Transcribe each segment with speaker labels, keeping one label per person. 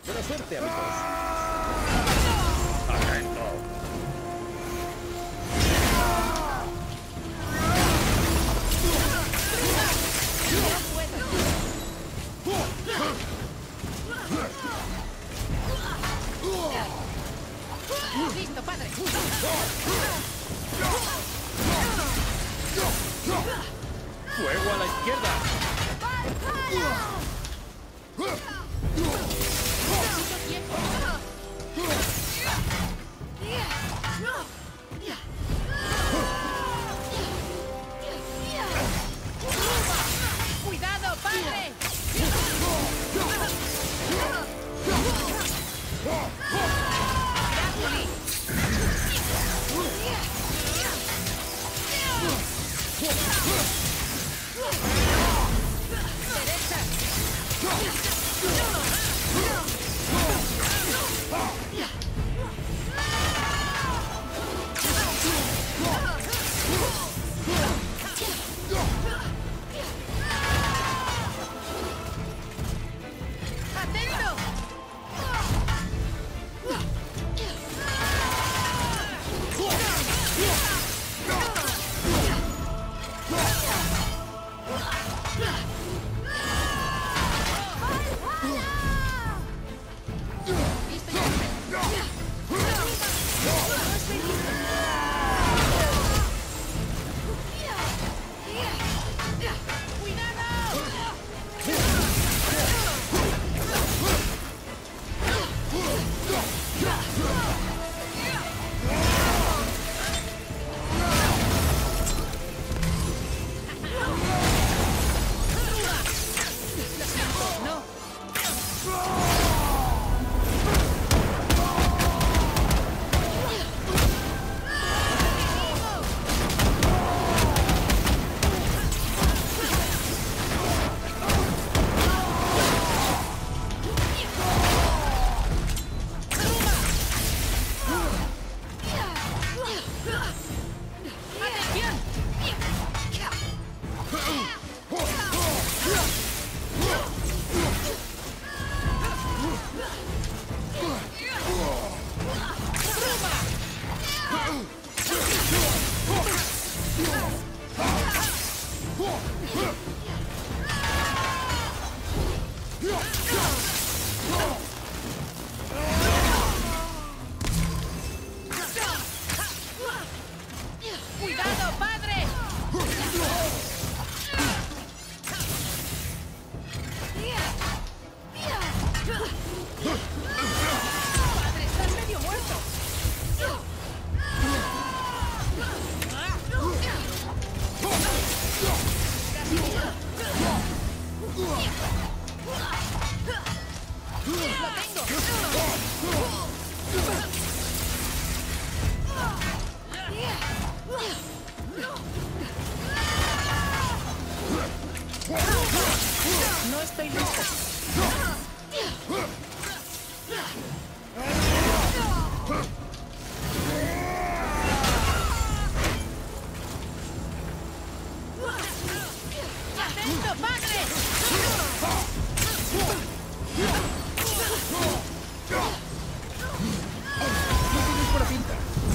Speaker 1: Buena suerte, amigos.
Speaker 2: ¡Atento!
Speaker 3: ¡Listo, padre!
Speaker 1: ¡Fuego a la izquierda!
Speaker 3: ¡Cuidado, padre! ¡Atento! ¡Cuidado, padre! ¡Padre, estás medio muerto! ¡Lo tengo! No estoy listo. ¡Atento, padre!
Speaker 1: No tienes buena pinta.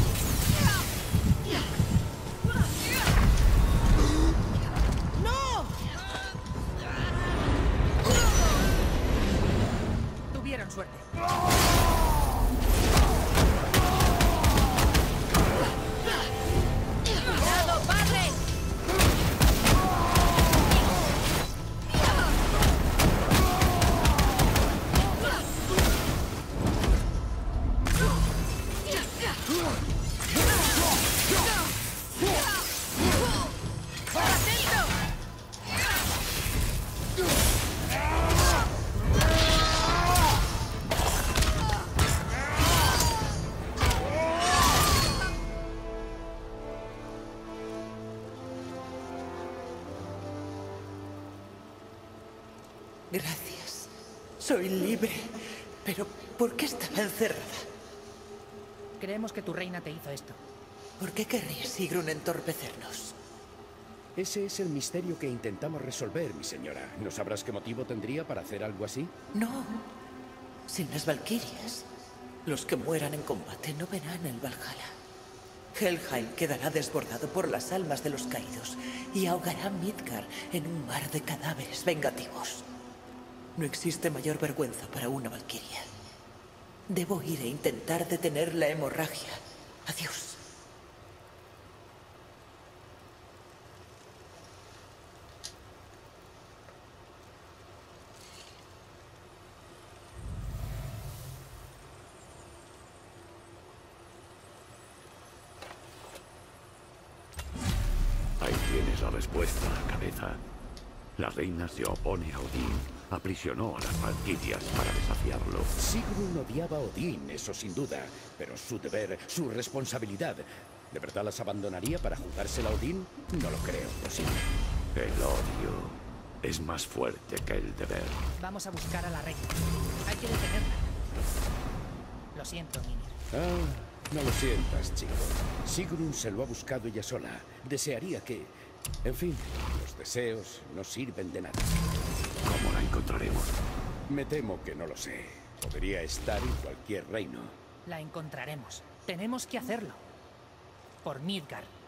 Speaker 3: ¡No! Tuvieron suerte. ¡Cuidado, padre! ¡Atento!
Speaker 4: Gracias. Soy libre. Pero, ¿por qué estaba encerrada?
Speaker 3: Creemos que tu reina te hizo esto.
Speaker 4: ¿Por qué querría Sigrun entorpecernos?
Speaker 1: Ese es el misterio que intentamos resolver, mi señora. ¿No sabrás qué motivo tendría para hacer algo así?
Speaker 4: No. Sin las valquirias, los que mueran en combate no verán el Valhalla. Helheim quedará desbordado por las almas de los caídos y ahogará Midgard en un mar de cadáveres vengativos. No existe mayor vergüenza para una valquiria. Debo ir e intentar detener la hemorragia. Adiós.
Speaker 2: Ahí tienes la respuesta, cabeza. La reina se opone a Odín. Aprisionó a las valquirias para desafiarlo.
Speaker 1: Sigrun odiaba a Odín, eso sin duda. Pero su deber, su responsabilidad. ¿De verdad las abandonaría para jugársela a Odín? No lo creo, posible.
Speaker 2: El odio es más fuerte que el deber.
Speaker 3: Vamos a buscar a la reina. Hay que detenerla. Lo siento, Mimir.
Speaker 1: Ah, no lo sientas, chico. Sigrun se lo ha buscado ella sola. Desearía que... En fin, los deseos no sirven de nada.
Speaker 2: ¿Cómo la encontraremos?
Speaker 1: Me temo que no lo sé. Podría estar en cualquier reino.
Speaker 3: La encontraremos. Tenemos que hacerlo. Por Midgard.